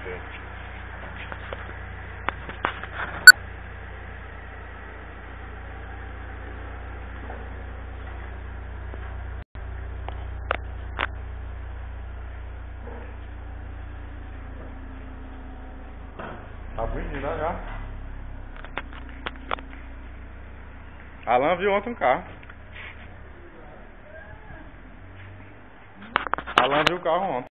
Tá bonitinho já. Alan viu ontem um carro. Alan viu o carro ontem.